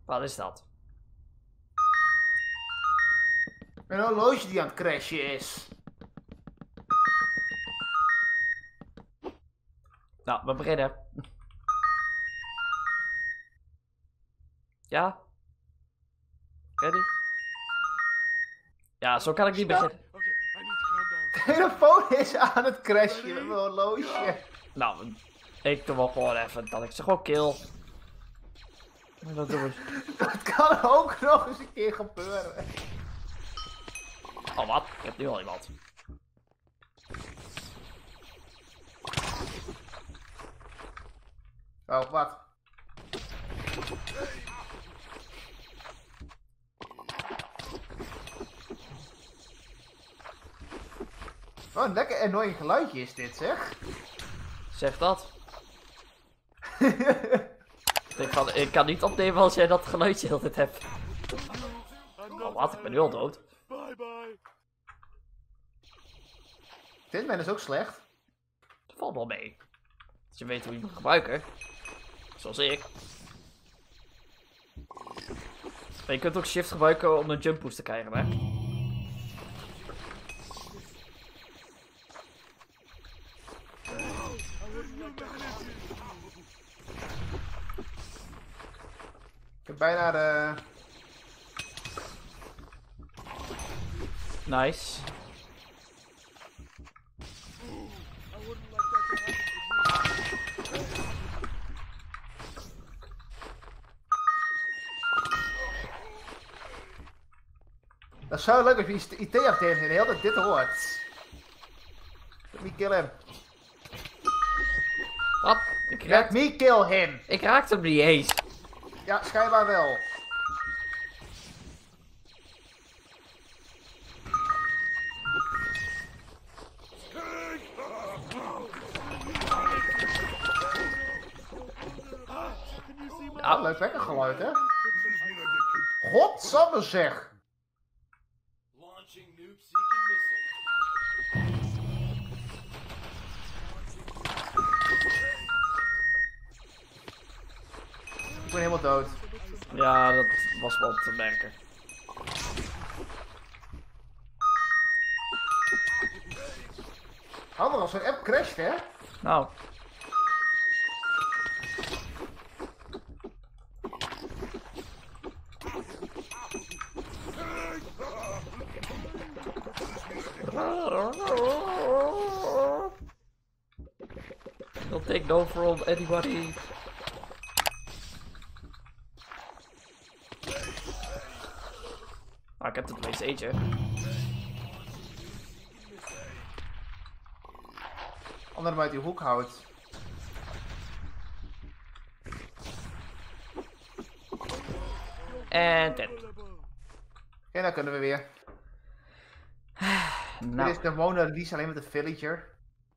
Wat is dat? Een horloge die aan het crashen is. Nou, we beginnen. Ja? Ready? Ja, zo kan ik niet beginnen. De telefoon is aan het crashen met mijn horloge. Nou, ik doe wel gewoon even dat ik zeg gewoon kill. Dat doen we. Dat kan ook nog eens een keer gebeuren. Oh wat? Ik heb nu al iemand. Oh, wat? Wat een lekker annoying geluidje is dit, zeg. Zeg dat. Ik kan niet opnemen als jij dat geluidje altijd hebt. Oh wat? Ik ben nu al dood. Tinman is ook slecht. Dat valt wel mee. Als je weet hoe je moet gebruiken. Zoals ik. Maar je kunt ook shift gebruiken om een jump boost te krijgen, hè? Ik heb bijna de... Nice. Dat zou leuk als je IT-afdeling in de hele tijd dit hoort. Let me kill him. Wat? Let me kill him. Ik raakte hem niet eens. Ja, schijnbaar wel. Nou, Leuk wekker geluid, hè? Godsamme zeg! Ik ben helemaal dood. ja, dat was wel te merken. Handig als zo'n app crasht, hè? Nou. Don't take no from anybody. Ah, ik heb het meest eentje. Ander hem uit die hoek houdt. En ten. En dan kunnen we weer. Nou, Dit is de Mona Lisa alleen met de villager.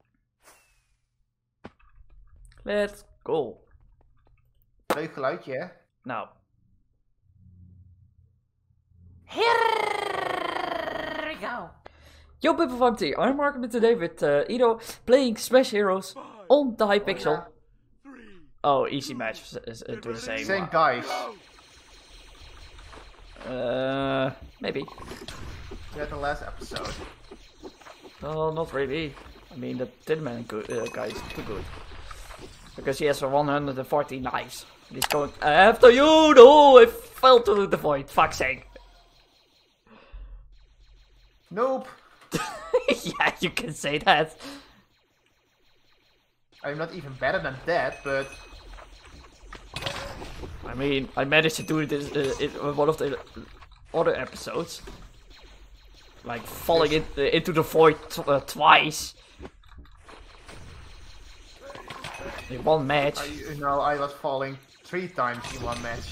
let's go. Leuk geluidje, hè? Nou. Here we go. Yo people from T, I'm Mark today with Ido playing Smash Heroes on the Hypixel. Oh, easy match. It was the same. Same guys. Maybe. We had the last episode. No, not really. I mean, the Tinman guy is too good. Because he has 140 knives. He's going after you! No, I fell to the void. Fuck's sake. Nope. Yeah, you can say that. I'm not even better than that, but... I mean, I managed to do it in one of the other episodes. Like falling into the void twice. In one match. I was falling 3 times in one match.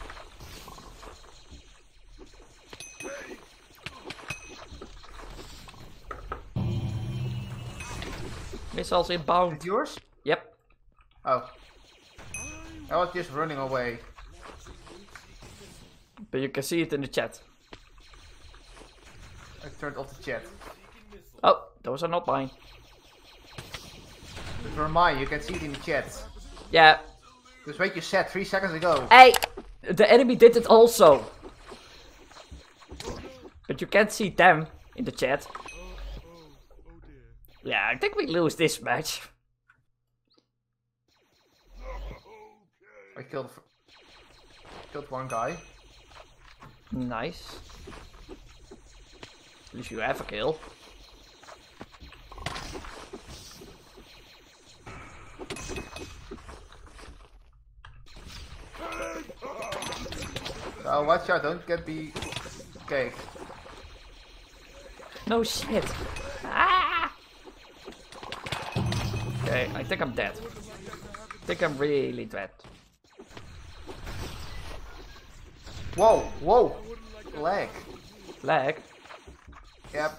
Missiles Is inbound. it yours? Yep. Oh. I was just running away. But you can see it in the chat. I turned off the chat. Oh, those are not mine. But for mine, you can see it in the chat. Yeah. Because what you said 3 seconds ago. Hey! The enemy did it also. But you can't see them in the chat. Yeah, I think we lose this match. I killed one guy. Nice. At least you have a kill. Oh, watch out, don't get the cake. No shit. Ah! Okay, I think I'm dead. I think I'm really dead. Whoa, whoa! Lag. Lag? Yep.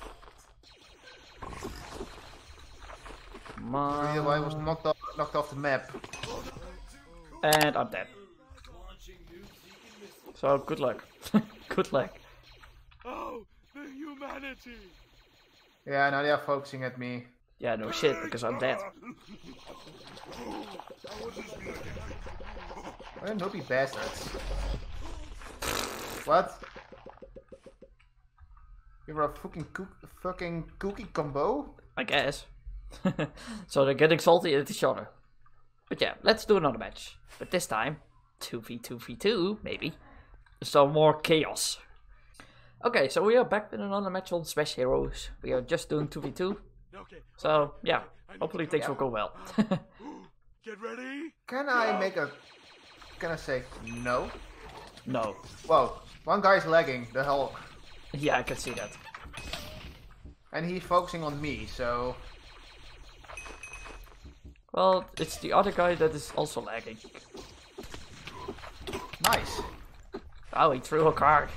I was knocked off the map. And I'm dead. So, good luck. Good luck. Oh, the humanity! Yeah, now they are focusing at me. Yeah, no shit, because I'm dead. What a noobie bastards. What? You were a fucking cookie combo? I guess. So they're getting salty at each other. But yeah, let's do another match. But this time, 2v2v2, maybe. Some more chaos. Okay, so we are back with another match on Smash Heroes. We are just doing 2v2. So, yeah, hopefully things will go well. Get ready? Can I say no? No. Whoa, one guy's lagging, the Hulk. Yeah, I can see that. And he's focusing on me, so... Well, it's the other guy that is also lagging. Nice. Oh, he threw a card.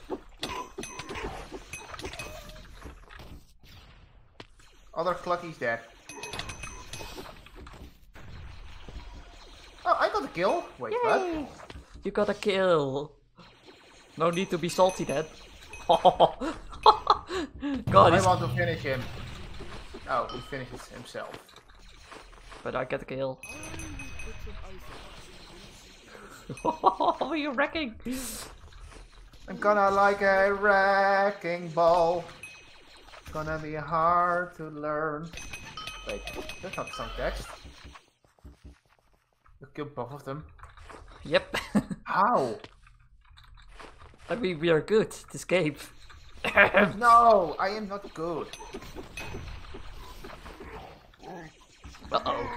Other Clucky's dead. Oh, I got a kill. Wait, Yay! what? You got a kill. No need to be salty then. God, I want to finish him. Oh, he finishes himself. But I get a kill. Oh, you're wrecking. I'm gonna like a wrecking ball. Gonna be hard to learn. Wait, that's not some text. You killed both of them. Yep. How? I mean, we are good this game. No, I am not good. Uh-oh.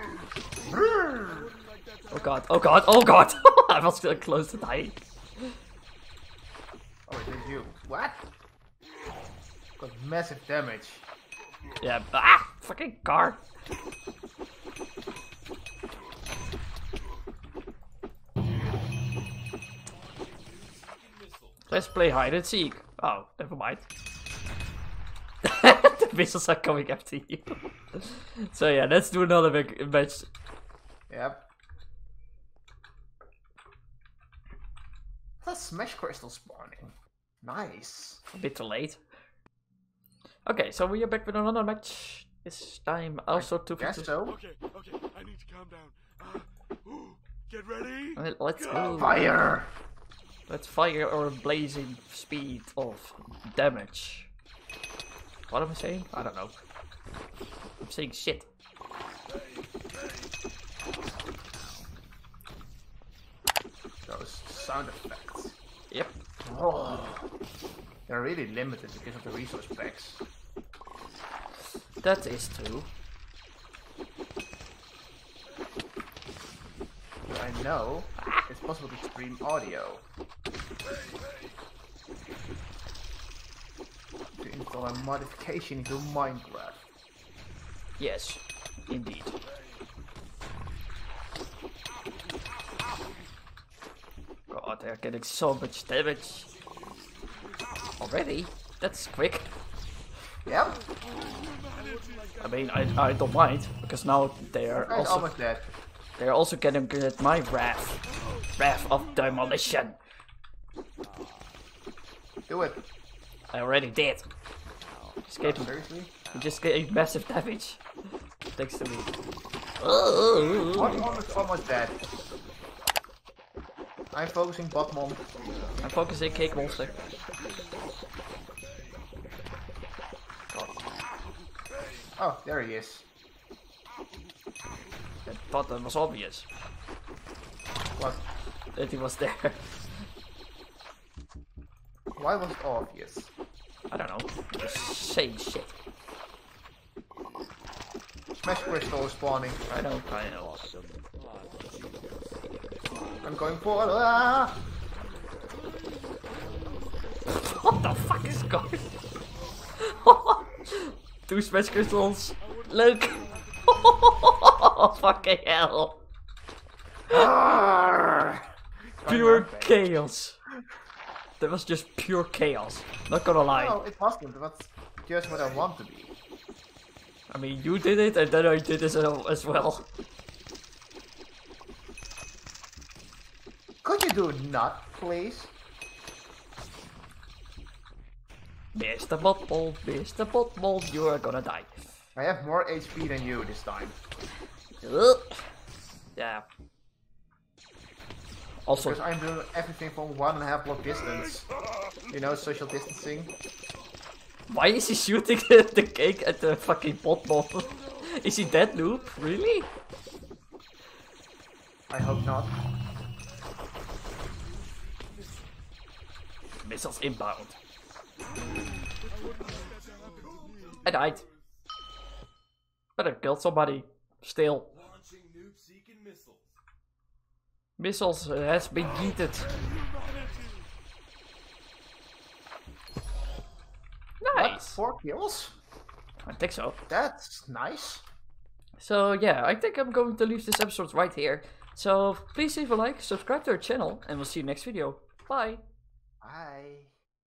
Oh god, oh god, oh god! I was feeling close to dying. Oh, it is you. What? Got massive damage. Yeah, ah! Fucking car! Let's play hide and seek. Oh, never mind. The missiles are coming after you. So yeah, let's do another big match. Yep. That's Smash Crystal spawning. Nice. A bit too late. Okay, so we are back with another match. This time also 2v2. Guess so. Okay, I need to calm down. Get ready? Let's go. Fire! Let's fire our blazing speed of damage. What am I saying? I don't know. I'm saying shit. Those sound effects. Yep. Oh, they're really limited because of the resource packs. That is true. But I know it's possible to stream audio. To install a modification into Minecraft. Yes, indeed. God, they're getting so much damage. Already? That's quick. Yep. I mean, I don't mind, because now they are Guy's also almost dead. they're also getting good at my wrath of demolition. Do it. I already did. Just gave him, Seriously? he just gave massive damage. Thanks to me. What? Almost dead. I'm focusing Botmon. I'm focusing Cake Monster. Oh, there he is. I thought that was obvious. What? That he was there. Why was it obvious? I don't know. Just saying shit. Smash Crystal is spawning. I know. I'm going for ah! What the fuck is going on? 2 Smash Crystals. Look. Fucking hell. Pure chaos. That was just pure chaos. Not gonna lie. No, it wasn't. That's just what I want to be. I mean, you did it, and then I did it as well. Could you do not, please? Mr. Botball, you are gonna die. I have more HP than you this time. Ugh. Yeah. Also, Because I'm doing everything from 1.5 block distance. You know, social distancing. why is he shooting the cake at the fucking Botball? Is he dead, noob? Really? I hope not. Missiles inbound. I died. But I killed somebody. Still. Launching noob-seeking missiles. Missiles has been yeeted. What? Nice. 4 kills? I think so. That's nice. So yeah, I think I'm going to leave this episode right here. So please leave a like, subscribe to our channel, and we'll see you next video. Bye. Bye.